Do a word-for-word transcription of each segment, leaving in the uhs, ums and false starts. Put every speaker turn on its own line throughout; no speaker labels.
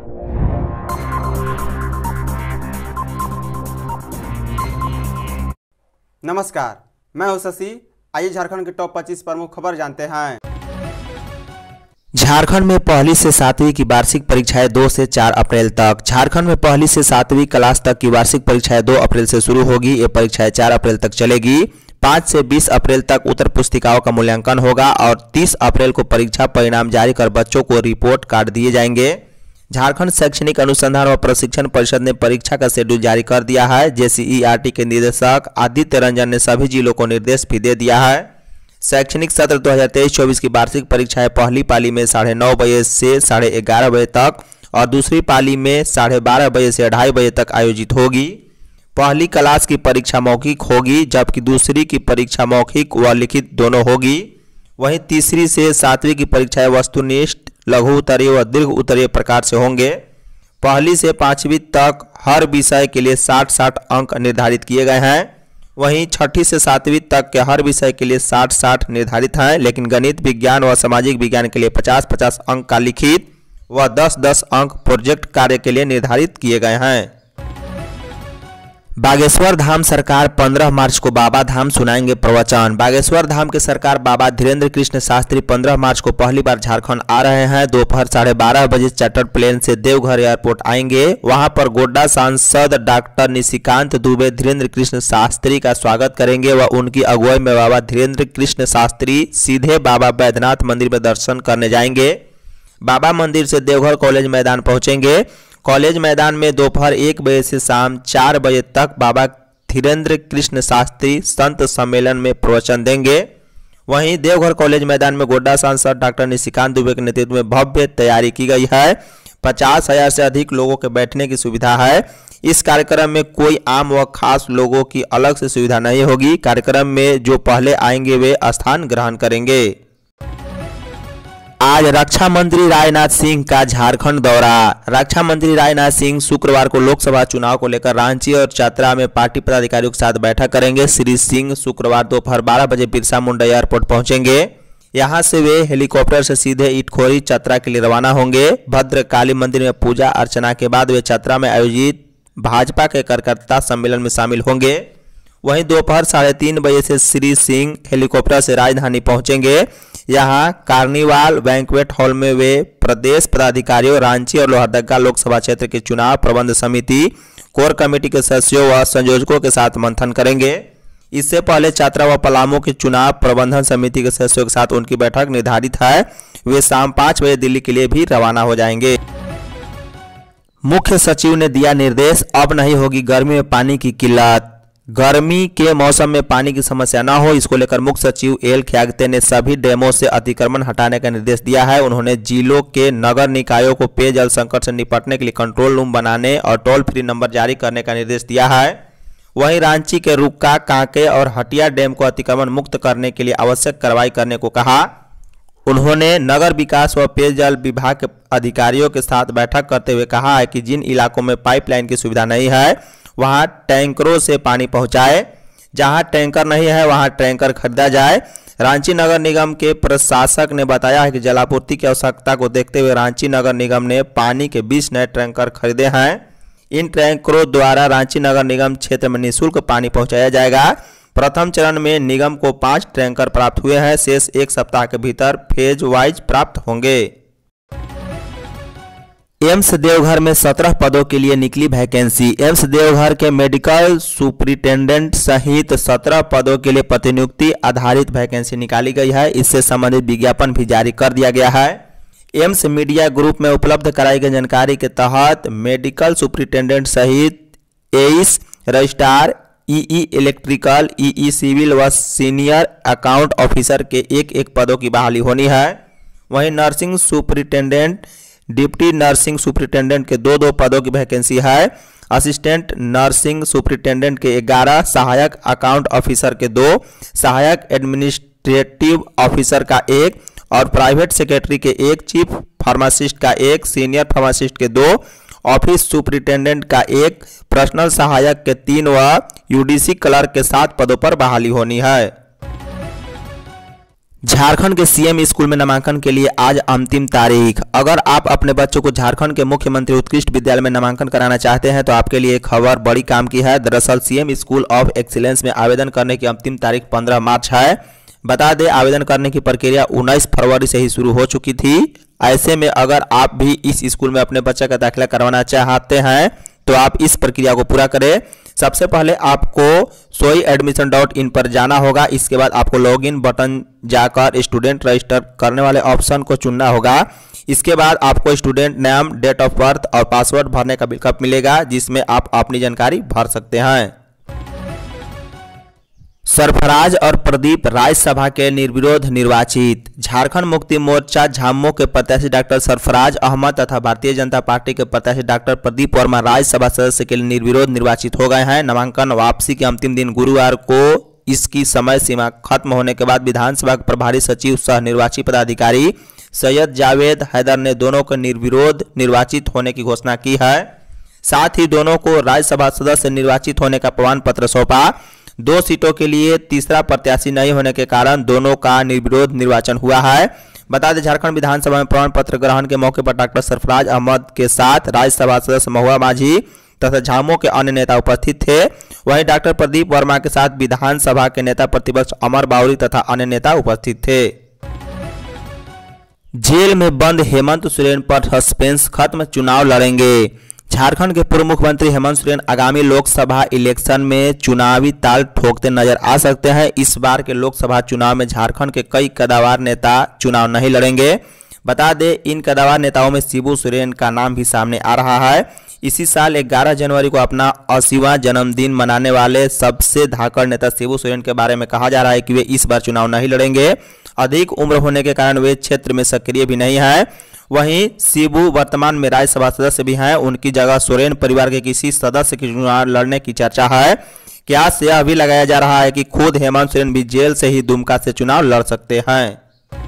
नमस्कार, मैं हूं शशि। आइए झारखंड के टॉप पच्चीस प्रमुख खबर जानते हैं।
झारखंड में पहली से सातवीं की वार्षिक परीक्षाएं दो से चार अप्रैल तक। झारखंड में पहली से सातवीं क्लास तक की वार्षिक परीक्षाएं दो अप्रैल से शुरू होगी। ये परीक्षाएं चार अप्रैल तक चलेगी। पाँच से बीस अप्रैल तक उत्तर पुस्तिकाओं का मूल्यांकन होगा और तीस अप्रैल को परीक्षा परिणाम जारी कर बच्चों को रिपोर्ट कार्ड दिए जाएंगे। झारखंड शैक्षणिक अनुसंधान व प्रशिक्षण परिषद ने परीक्षा का शेड्यूल जारी कर दिया है। जेसीईआरटी के निदेशक आदित्य रंजन ने सभी जिलों को निर्देश भी दे दिया है। शैक्षणिक सत्र दो हज़ार तेईस चौबीस की वार्षिक परीक्षाएं पहली पाली में साढ़े नौ बजे से साढ़े ग्यारह बजे तक और दूसरी पाली में साढ़े बारह बजे से ढाई बजे तक आयोजित होगी। पहली क्लास की परीक्षा मौखिक होगी, जबकि दूसरी की परीक्षा मौखिक व लिखित दोनों होगी। वहीं तीसरी से सातवीं की परीक्षाएं वस्तुनिष्ठ, लघु उत्तरीय व दीर्घ उत्तरीय प्रकार से होंगे। पहली से पांचवी तक हर विषय के लिए साठ साठ अंक निर्धारित किए गए हैं। वहीं छठी से सातवीं तक के हर विषय के लिए साठ साठ निर्धारित हैं, लेकिन गणित, विज्ञान व सामाजिक विज्ञान के लिए पचास पचास अंक का लिखित व दस दस अंक प्रोजेक्ट कार्य के लिए निर्धारित किए गए हैं। बागेश्वर धाम सरकार पंद्रह मार्च को बाबा धाम सुनाएंगे प्रवचन। बागेश्वर धाम के सरकार बाबा धीरेन्द्र कृष्ण शास्त्री पंद्रह मार्च को पहली बार झारखंड आ रहे हैं। दोपहर साढ़े बारह बजे चार्टर प्लेन से देवघर एयरपोर्ट आएंगे। वहां पर गोड्डा सांसद डॉक्टर निशिकांत दुबे धीरेन्द्र कृष्ण शास्त्री का स्वागत करेंगे व उनकी अगुवाई में बाबा धीरेन्द्र कृष्ण शास्त्री सीधे बाबा बैद्यनाथ मंदिर में दर्शन करने जाएंगे। बाबा मंदिर से देवघर कॉलेज मैदान पहुंचेंगे। कॉलेज मैदान में दोपहर एक बजे से शाम चार बजे तक बाबा धीरेन्द्र कृष्ण शास्त्री संत सम्मेलन में प्रवचन देंगे। वहीं देवघर कॉलेज मैदान में गोड्डा सांसद डॉक्टर निशिकांत दुबे के नेतृत्व में भव्य तैयारी की गई है। पचास हजार से अधिक लोगों के बैठने की सुविधा है। इस कार्यक्रम में कोई आम व खास लोगों की अलग से सुविधा नहीं होगी। कार्यक्रम में जो पहले आएंगे वे स्थान ग्रहण करेंगे। आज रक्षा मंत्री राजनाथ सिंह का झारखंड दौरा। रक्षा मंत्री राजनाथ सिंह शुक्रवार को लोकसभा चुनाव को लेकर रांची और चतरा में पार्टी पदाधिकारियों के साथ बैठक करेंगे। श्री सिंह शुक्रवार दोपहर बारह बजे बिरसा मुंडा एयरपोर्ट पहुंचेंगे। यहां से वे हेलीकॉप्टर से सीधे इटखोरी चतरा के लिए रवाना होंगे। भद्रकाली मंदिर में पूजा अर्चना के बाद वे चतरा में आयोजित भाजपा के कार्यकर्ता सम्मेलन में शामिल होंगे। वहीं दोपहर साढ़े तीन बजे से श्री सिंह हेलीकॉप्टर से राजधानी पहुंचेंगे। यहां कार्निवाल बैंक्वेट हॉल में वे प्रदेश पदाधिकारियों, रांची और लोहरदगा लोकसभा क्षेत्र के चुनाव प्रबंध समिति, कोर कमेटी के सदस्यों व संयोजकों के साथ मंथन करेंगे। इससे पहले चतरा व पलामू के चुनाव प्रबंधन समिति के सदस्यों के साथ उनकी बैठक निर्धारित है। वे शाम पाँच बजे दिल्ली के लिए भी रवाना हो जाएंगे। मुख्य सचिव ने दिया निर्देश, अब नहीं होगी गर्मी में पानी की किल्लत। गर्मी के मौसम में पानी की समस्या न हो, इसको लेकर मुख्य सचिव एल ख्यागते ने सभी डैमों से अतिक्रमण हटाने का निर्देश दिया है। उन्होंने जिलों के नगर निकायों को पेयजल संकट से निपटने के लिए कंट्रोल रूम बनाने और टोल फ्री नंबर जारी करने का निर्देश दिया है। वहीं रांची के रुक्का, कांके और हटिया डैम को अतिक्रमण मुक्त करने के लिए आवश्यक कार्रवाई करने को कहा। उन्होंने नगर विकास व पेयजल विभाग के अधिकारियों के साथ बैठक करते हुए कहा है कि जिन इलाकों में पाइपलाइन की सुविधा नहीं है वहां टैंकरों से पानी पहुंचाए। जहां टैंकर नहीं है वहां टैंकर खरीदा जाए। रांची नगर निगम के प्रशासक ने बताया है कि जलापूर्ति की आवश्यकता को देखते हुए रांची नगर निगम ने पानी के बीस नए टैंकर खरीदे हैं। इन टैंकरों द्वारा रांची नगर निगम क्षेत्र में निःशुल्क पानी पहुंचाया जाएगा। प्रथम चरण में निगम को पांच टैंकर प्राप्त हुए हैं। शेष एक सप्ताह के भीतर फेज वाइज प्राप्त होंगे। एम्स देवघर में सत्रह पदों के लिए निकली वैकेंसी। एम्स देवघर के मेडिकल सुपरिटेंडेंट सहित सत्रह पदों के लिए प्रतिनियुक्ति आधारित वैकेंसी निकाली गई है। इससे संबंधित विज्ञापन भी जारी कर दिया गया है। एम्स मीडिया ग्रुप में उपलब्ध कराई गई जानकारी के तहत मेडिकल सुपरिटेंडेंट सहित AEs, registrar, EE electrical, EE civil व सीनियर अकाउंट ऑफिसर के एक एक पदों की बहाली होनी है। वहीं nursing superintendent, deputy nursing superintendent के दो दो पदों की वैकेंसी है। असिस्टेंट नर्सिंग सुपरिटेंडेंट के ग्यारह, सहायक अकाउंट ऑफिसर के दो, सहायक एडमिनिस्ट्रेटिव ऑफिसर का एक और प्राइवेट सेक्रेटरी के एक, चीफ फार्मासिस्ट का एक, सीनियर फार्मासिस्ट के दो, ऑफिस सुपरिटेंडेंट का एक, पर्सनल सहायक के तीन व यूडीसी क्लर्क के सात पदों पर बहाली होनी है। झारखंड के सीएम स्कूल में नामांकन के लिए आज अंतिम तारीख। अगर आप अपने बच्चों को झारखंड के मुख्यमंत्री उत्कृष्ट विद्यालय में नामांकन कराना चाहते हैं तो आपके लिए एक खबर बड़ी काम की है। दरअसल सीएम स्कूल ऑफ एक्सीलेंस में आवेदन करने की अंतिम तारीख पंद्रह मार्च है। बता दें, आवेदन करने की प्रक्रिया उन्नीस फरवरी से ही शुरू हो चुकी थी। ऐसे में अगर आप भी इस स्कूल में अपने बच्चे का दाखिला करवाना चाहते हैं तो आप इस प्रक्रिया को पूरा करें। सबसे पहले आपको सोई एडमिशन डॉट इन पर जाना होगा। इसके बाद आपको लॉगिन बटन जाकर स्टूडेंट रजिस्टर करने वाले ऑप्शन को चुनना होगा। इसके बाद आपको स्टूडेंट नाम, डेट ऑफ बर्थ और पासवर्ड भरने का विकल्प मिलेगा, जिसमें आप अपनी जानकारी भर सकते हैं। सरफराज और प्रदीप राज्यसभा के निर्विरोध निर्वाचित। झारखंड मुक्ति मोर्चा झामुमो के प्रत्याशी डॉक्टर सरफराज अहमद तथा भारतीय जनता पार्टी के प्रत्याशी डॉक्टर प्रदीप वर्मा राज्यसभा सदस्य के लिए निर्विरोध निर्वाचित हो गए हैं। नामांकन वापसी के अंतिम दिन गुरुवार को इसकी समय सीमा खत्म होने के बाद विधानसभा के प्रभारी सचिव सह निर्वाचित पदाधिकारी सैयद जावेद हैदर ने दोनों को निर्विरोध निर्वाचित होने की घोषणा की है। साथ ही दोनों को राज्यसभा सदस्य निर्वाचित होने का प्रमाण पत्र सौंपा। दो सीटों के लिए तीसरा प्रत्याशी नहीं होने के कारण दोनों का निर्विरोध निर्वाचन हुआ है। बता दें, झारखंड विधानसभा में प्रमाण पत्र ग्रहण के मौके पर डॉक्टर सरफराज अहमद के साथ राज्यसभा सदस्य महुआ माझी तथा झामुमो के अन्य नेता उपस्थित थे। वहीं डॉक्टर प्रदीप वर्मा के साथ विधानसभा के नेता प्रतिपक्ष अमर बाउरी तथा अन्य नेता उपस्थित थे। जेल में बंद हेमंत सोरेन पर सस्पेंस खत्म, चुनाव लड़ेंगे। झारखंड के पूर्व मुख्यमंत्री हेमंत सोरेन आगामी लोकसभा इलेक्शन में चुनावी ताल ठोकते नजर आ सकते हैं। इस बार के लोकसभा चुनाव में झारखंड के कई कदावर नेता चुनाव नहीं लड़ेंगे। बता दें, इन कदावर नेताओं में शिबू सोरेन का नाम भी सामने आ रहा है। इसी साल ग्यारह जनवरी को अपना अस्सीवां जन्मदिन मनाने वाले सबसे धाकड़ नेता शिबू सोरेन के बारे में कहा जा रहा है कि वे इस बार चुनाव नहीं लड़ेंगे। अधिक उम्र होने के कारण वे क्षेत्र में सक्रिय भी नहीं है। वहीं शिबू वर्तमान में राज्यसभा सदस्य भी हैं। उनकी जगह सोरेन परिवार के किसी सदस्य के चुनाव लड़ने की चर्चा है। क्या से यह भी लगाया जा रहा है कि खुद हेमंत सोरेन भी जेल से ही दुमका से चुनाव लड़ सकते हैं।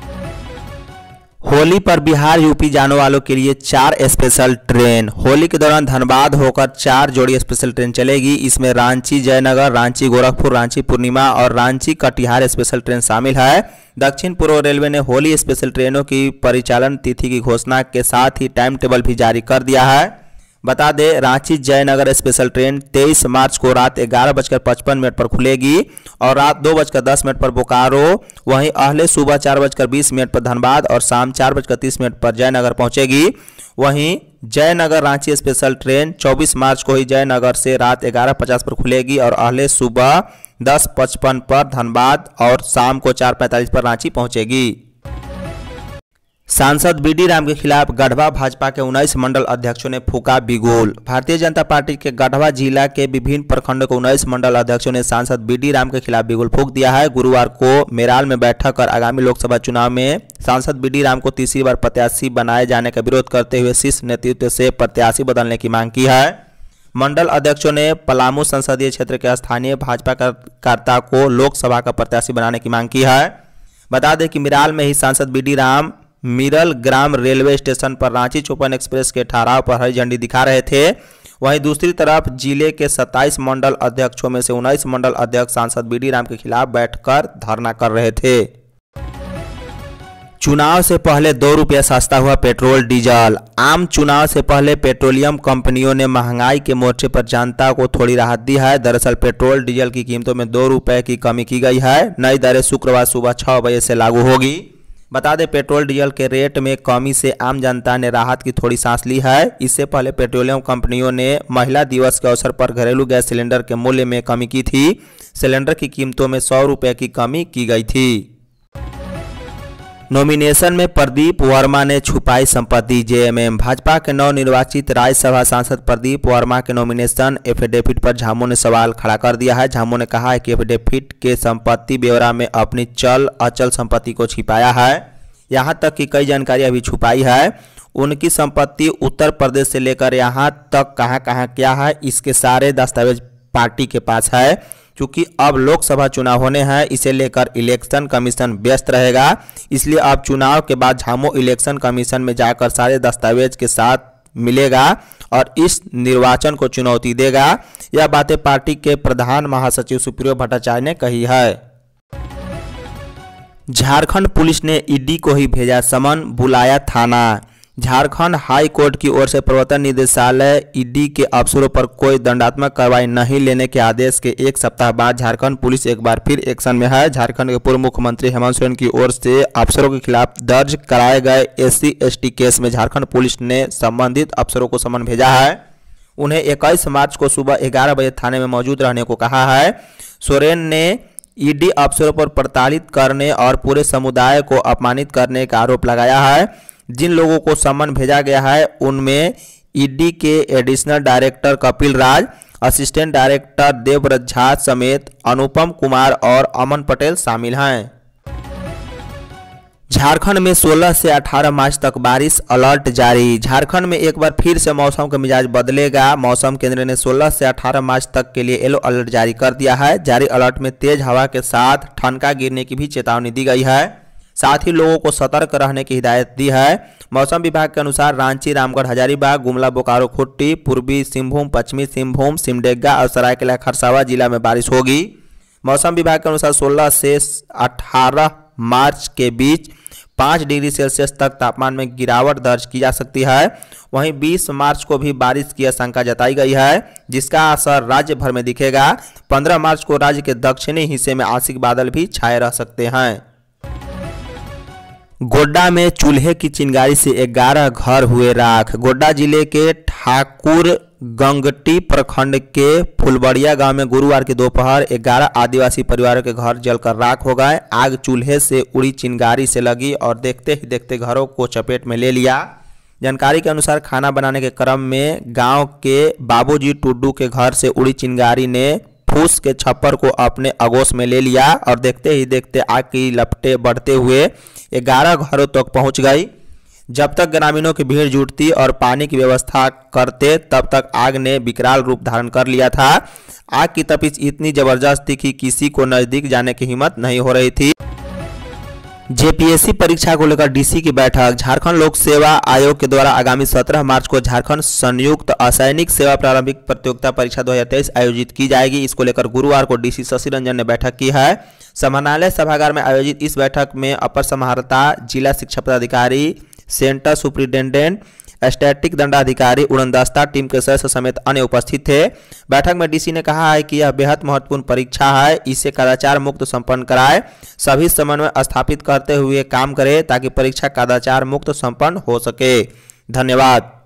होली पर बिहार यूपी जाने वालों के लिए चार स्पेशल ट्रेन। होली के दौरान धनबाद होकर चार जोड़ी स्पेशल ट्रेन चलेगी। इसमें रांची जयनगर, रांची गोरखपुर, रांची पूर्णिमा और रांची कटिहार स्पेशल ट्रेन शामिल है। दक्षिण पूर्व रेलवे ने होली स्पेशल ट्रेनों की परिचालन तिथि की घोषणा के साथ ही टाइम टेबल भी जारी कर दिया है। बता दें, रांची जयनगर स्पेशल ट्रेन तेईस मार्च को रात ग्यारह बजकर पचपन मिनट पर खुलेगी और रात दो बजकर दस मिनट पर बोकारो, वहीं अहले सुबह चार बजकर बीस मिनट पर धनबाद और शाम चार बजकर तीस मिनट पर जयनगर पहुंचेगी। वहीं जयनगर रांची स्पेशल ट्रेन चौबीस मार्च को ही जयनगर से रात ग्यारह पचास पर खुलेगी और अहले सुबह दस पचपन पर धनबाद और शाम को चार पैंतालीस पर रांची पहुंचेगी। सांसद बी डी राम के खिलाफ गढ़वा भाजपा के उन्नीस मंडल अध्यक्षों ने फूका बिगुल। भारतीय जनता पार्टी के गढ़वा जिला के विभिन्न प्रखंडों के उन्नीस मंडल अध्यक्षों ने सांसद बी डी राम के खिलाफ बिगुल फूंक दिया है। गुरुवार को मेराल में बैठक कर आगामी लोकसभा चुनाव में सांसद बी डी राम को तीसरी बार प्रत्याशी बनाए जाने का विरोध करते हुए शीर्ष नेतृत्व से प्रत्याशी बदलने की मांग की है। मंडल अध्यक्षों ने पलामू संसदीय क्षेत्र के स्थानीय भाजपा कार्यकर्ता को लोकसभा का प्रत्याशी बनाने की मांग की है। बता दें कि मेराल में ही सांसद बी डी राम मिरल ग्राम रेलवे स्टेशन पर रांची चौपन एक्सप्रेस के ठहराव पर हरी झंडी दिखा रहे थे। वहीं दूसरी तरफ जिले के सत्ताईस मंडल अध्यक्षों में से उन्नीस मंडल अध्यक्ष सांसद बी डी राम के खिलाफ बैठकर धरना कर रहे थे। चुनाव से पहले दो रुपया सस्ता हुआ पेट्रोल डीजल। आम चुनाव से पहले पेट्रोलियम कंपनियों ने महंगाई के मोर्चे पर जनता को थोड़ी राहत दी है। दरअसल पेट्रोल डीजल की कीमतों में दो रुपए की कमी की गई है। नई दरें शुक्रवार सुबह छह बजे से लागू होगी। बता दें, पेट्रोल डीजल के रेट में कमी से आम जनता ने राहत की थोड़ी सांस ली है। इससे पहले पेट्रोलियम कंपनियों ने महिला दिवस के अवसर पर घरेलू गैस सिलेंडर के मूल्य में कमी की थी। सिलेंडर की कीमतों में सौ रुपये की कमी की गई थी। नॉमिनेशन में प्रदीप वर्मा ने छुपाई संपत्ति। जेएमएम भाजपा के नवनिर्वाचित राज्यसभा सांसद प्रदीप वर्मा के नॉमिनेशन एफिडेविट पर झामुमो ने सवाल खड़ा कर दिया है। झामुमो ने कहा है कि एफिडेविट के संपत्ति ब्यौरा में अपनी चल अचल संपत्ति को छिपाया है, यहां तक कि कई जानकारियां भी छुपाई है। उनकी संपत्ति उत्तर प्रदेश से लेकर यहां तक कहां कहां क्या है, इसके सारे दस्तावेज पार्टी के पास है। क्योंकि अब लोकसभा चुनाव होने हैं, इसे लेकर इलेक्शन कमीशन व्यस्त रहेगा। इसलिए अब चुनाव के बाद झामुमो इलेक्शन कमीशन में जाकर सारे दस्तावेज के साथ मिलेगा और इस निर्वाचन को चुनौती देगा। यह बातें पार्टी के प्रधान महासचिव सुप्रियो भट्टाचार्य ने कही है। झारखंड पुलिस ने ईडी को ही भेजा समन, बुलाया थाना। झारखंड हाई कोर्ट की ओर से प्रवर्तन निदेशालय ईडी के अफसरों पर कोई दंडात्मक कार्रवाई नहीं लेने के आदेश के एक सप्ताह बाद झारखंड पुलिस एक बार फिर एक्शन में है। झारखंड के पूर्व मुख्यमंत्री हेमंत सोरेन की ओर से अफसरों के खिलाफ दर्ज कराए गए एससी एसटी केस में झारखंड पुलिस ने संबंधित अफसरों को समन भेजा है। उन्हें इक्कीस मार्च को सुबह ग्यारह बजे थाने में मौजूद रहने को कहा है। सोरेन ने ईडी अफसरों पर प्रताड़ित करने और पूरे समुदाय को अपमानित करने का आरोप लगाया है। जिन लोगों को समन भेजा गया है उनमें ईडी के additional director Kapil Raj, assistant director Devvrat Jha समेत अनुपम कुमार और अमन पटेल शामिल हैं। झारखंड में सोलह से अठारह मार्च तक बारिश अलर्ट जारी। झारखंड में एक बार फिर से मौसम का मिजाज बदलेगा। मौसम केंद्र ने सोलह से अठारह मार्च तक के लिए येलो अलर्ट जारी कर दिया है। जारी अलर्ट में तेज हवा के साथ ठनका गिरने की भी चेतावनी दी गई है। साथ ही लोगों को सतर्क रहने की हिदायत दी है। मौसम विभाग के अनुसार रांची, रामगढ़, हजारीबाग, गुमला, बोकारो, खुट्टी, पूर्वी सिंहभूम, पश्चिमी सिंहभूम, सिमडेगा और सरायकेला खरसावां जिला में बारिश होगी। मौसम विभाग के अनुसार सोलह से अठारह मार्च के बीच पाँच डिग्री सेल्सियस तक तापमान में गिरावट दर्ज की जा सकती है। वहीं बीस मार्च को भी बारिश की आशंका जताई गई है, जिसका असर राज्य भर में दिखेगा। पंद्रह मार्च को राज्य के दक्षिणी हिस्से में आंशिक बादल भी छाए रह सकते हैं। गोड्डा में चूल्हे की चिंगारी से ग्यारह घर हुए राख। गोड्डा जिले के ठाकुर गंगटी प्रखंड के फुलबड़िया गांव में गुरुवार की दोपहर ग्यारह आदिवासी परिवारों के घर जलकर राख हो गए। आग चूल्हे से उड़ी चिंगारी से लगी और देखते ही देखते घरों को चपेट में ले लिया। जानकारी के अनुसार खाना बनाने के क्रम में गांव के बाबूजी टुड्डू के घर से उड़ी चिंगारी ने फूस के छप्पर को अपने आगोश में ले लिया और देखते ही देखते आग की लपटें बढ़ते हुए ग्यारह घरों तक पहुंच गई। जब तक ग्रामीणों की भीड़ जुटती और पानी की व्यवस्था करते तब तक आग ने विकराल रूप धारण कर लिया था। आग की तपिश इतनी जबरदस्त थी कि किसी को नजदीक जाने की हिम्मत नहीं हो रही थी। जेपीएससी परीक्षा को लेकर डीसी की बैठक। झारखंड लोक सेवा आयोग के द्वारा आगामी सत्रह मार्च को झारखंड संयुक्त असैनिक सेवा प्रारंभिक प्रतियोगिता परीक्षा दो हज़ार तेईस आयोजित की जाएगी। इसको लेकर गुरुवार को डीसी शशि रंजन ने बैठक की है। समाहरणालय सभागार में आयोजित इस बैठक में अपर समाहर्ता, जिला शिक्षा पदाधिकारी, सेंटर सुपरिटेंडेंट, स्टैटिक दंडाधिकारी, उड़नदस्ता टीम के सदस्य समेत अन्य उपस्थित थे। बैठक में डीसी ने कहा है कि यह बेहद महत्वपूर्ण परीक्षा है, इसे कदाचार मुक्त संपन्न कराए। सभी समन्वय स्थापित करते हुए काम करें ताकि परीक्षा कदाचार मुक्त संपन्न हो सके। धन्यवाद।